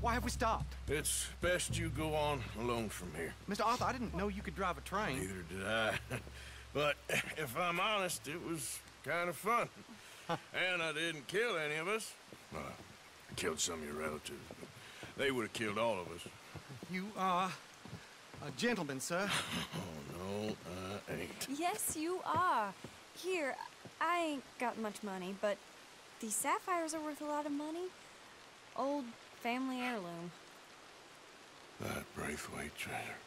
Why have we stopped? It's best you go on alone from here. Mr. Arthur, I didn't know you could drive a train. Neither did I. But if I'm honest, it was kind of fun. And I didn't kill any of us. Well, I killed some of your relatives, but they would have killed all of us. You are a gentleman, sir. Oh, no, I ain't. Yes, you are. Here, I ain't got much money, but these sapphires are worth a lot of money. Old family heirloom. That Braithwaite treasure.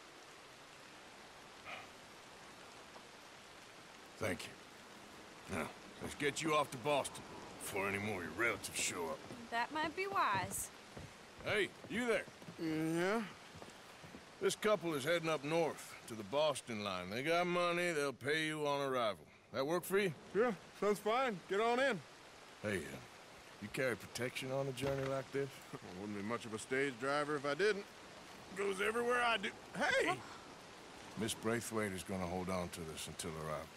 Thank you. Now, let's get you off to Boston before any more of your relatives show up. That might be wise. Hey, you there? Yeah? This couple is heading up north to the Boston line. They got money, they'll pay you on arrival. That work for you? Yeah, sounds fine. Get on in. Hey, you carry protection on a journey like this? I wouldn't be much of a stage driver if I didn't. Goes everywhere I do. Hey! What? Miss Braithwaite is gonna hold on to this until arrival.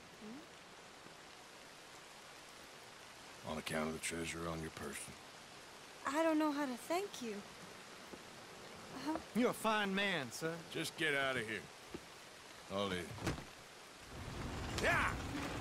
On account of the treasure on your person. I don't know how to thank you. You're a fine man, sir. Just get out of here. I'll leave. Yeah!